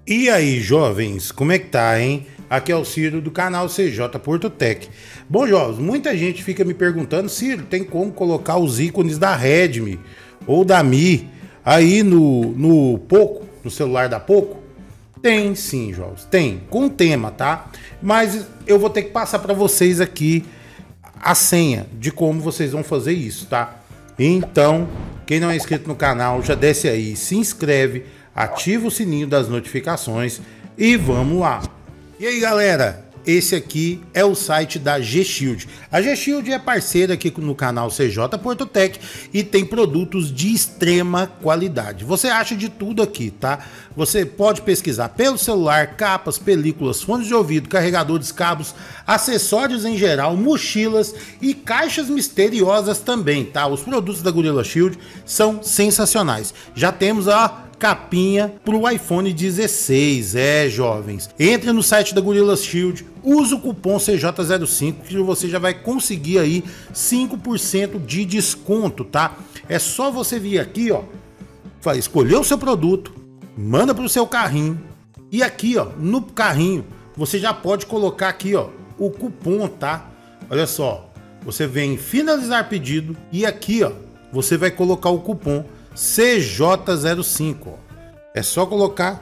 E aí, jovens, como é que tá, hein? Aqui é o Ciro do canal CJ Porto Tech. Bom, jovens, muita gente fica me perguntando, Ciro, tem como colocar os ícones da Redmi ou da Mi aí no Poco, no celular da Poco? Tem sim, jovens, tem, com tema, tá? Mas eu vou ter que passar para vocês aqui a senha de como vocês vão fazer isso, tá? Então, quem não é inscrito no canal, já desce aí, se inscreve, ativa o sininho das notificações e vamos lá. E aí, galera, esse aqui é o site da G-Shield. A G-Shield é parceira aqui no canal CJ Porto Tech e tem produtos de extrema qualidade. Você acha de tudo aqui, tá? Você pode pesquisar pelo celular, capas, películas, fones de ouvido, carregadores, cabos, acessórios em geral, mochilas e caixas misteriosas também, tá? Os produtos da Gorilla Shield são sensacionais. Já temos a capinha para o iPhone 16, jovens. Entre no site da Gorilla Shield, usa o cupom CJ05 que você já vai conseguir aí 5% de desconto, tá? É só você vir aqui, ó, escolher o seu produto, manda para o seu carrinho e aqui, ó, no carrinho você já pode colocar aqui, ó, o cupom, tá? Olha só, você vem em finalizar pedido e aqui, ó, você vai colocar o cupom CJ05, ó. É só colocar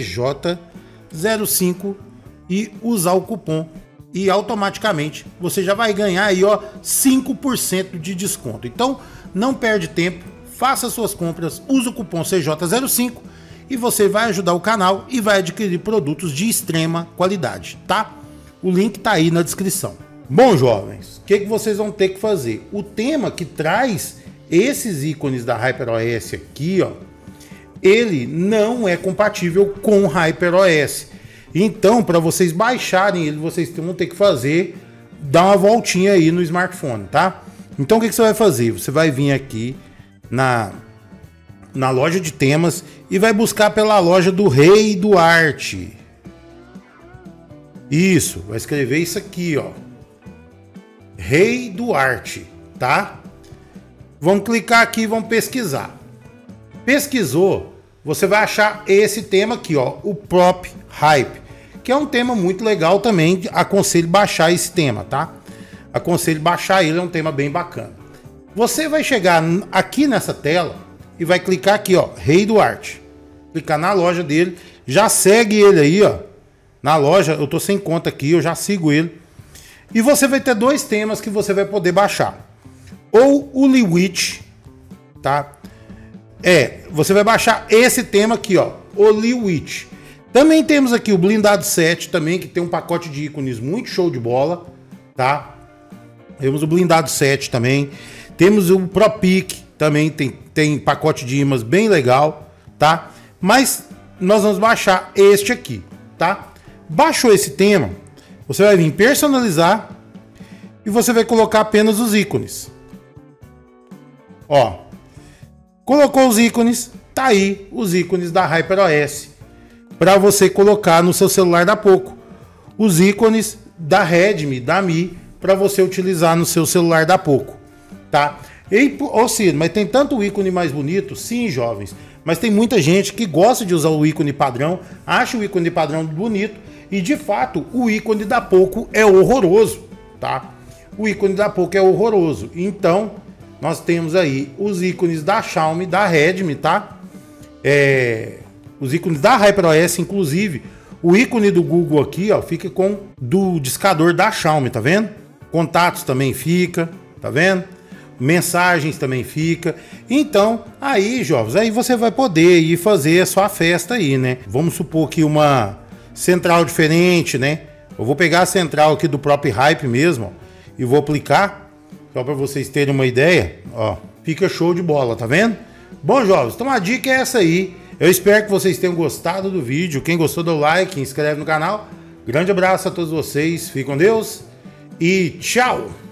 CJ05 e usar o cupom e automaticamente você já vai ganhar aí, ó, 5% de desconto. Então não perde tempo, faça suas compras, use o cupom CJ05 e você vai ajudar o canal e vai adquirir produtos de extrema qualidade, tá? O link tá aí na descrição. Bom, jovens, o que vocês vão ter que fazer? O tema que traz esses ícones da HyperOS aqui, ó, ele não é compatível com HyperOS. Então, para vocês baixarem ele, vocês vão ter que dar uma voltinha aí no smartphone, tá? Então, o que você vai fazer? Você vai vir aqui na loja de temas e vai buscar pela loja do Rei Duarte. Isso, vai escrever isso aqui, ó, Rei Duarte, tá? Vamos clicar aqui e vamos pesquisar. Pesquisou, você vai achar esse tema aqui, ó, o Prop Hype, que é um tema muito legal também. Aconselho baixar esse tema, tá? Aconselho baixar ele, é um tema bem bacana. Você vai chegar aqui nessa tela e vai clicar aqui, ó, Rei Duarte. Clicar na loja dele, já segue ele aí, ó, na loja. Eu tô sem conta aqui, eu já sigo ele. E você vai ter dois temas que você vai poder baixar. Ou o Liwitch, tá? Você vai baixar esse tema aqui, ó, o Liwitch. Também temos aqui o Blindado 7 também, que tem um pacote de ícones muito show de bola, tá? Temos o Blindado 7 também. Temos o ProPic também, tem pacote de ímãs bem legal, tá? Mas nós vamos baixar este aqui, tá? Baixou esse tema, você vai vir personalizar e você vai colocar apenas os ícones. Ó, colocou os ícones, tá aí os ícones da HyperOS para você colocar no seu celular da Poco. Os ícones da Redmi, da Mi, para você utilizar no seu celular da Poco, tá? Ô Ciro, mas tem tanto ícone mais bonito? Sim, jovens, mas tem muita gente que gosta de usar o ícone padrão, acha o ícone padrão bonito e de fato o ícone da Poco é horroroso, tá? O ícone da Poco é horroroso. Então nós temos aí os ícones da Xiaomi, da Redmi, tá? Os ícones da HyperOS, inclusive, o ícone do Google aqui, ó, fica com do discador da Xiaomi, tá vendo? Contatos também fica, tá vendo? Mensagens também fica. Então, aí, jovens, aí você vai poder ir fazer a sua festa aí, né? Vamos supor que uma central diferente, né? Eu vou pegar a central aqui do próprio Hype mesmo, ó, e vou aplicar. Só para vocês terem uma ideia, ó, fica show de bola, tá vendo? Bom, jovens, então a dica é essa aí. Eu espero que vocês tenham gostado do vídeo. Quem gostou, dá o like, inscreve no canal. Grande abraço a todos vocês, fiquem com Deus e tchau!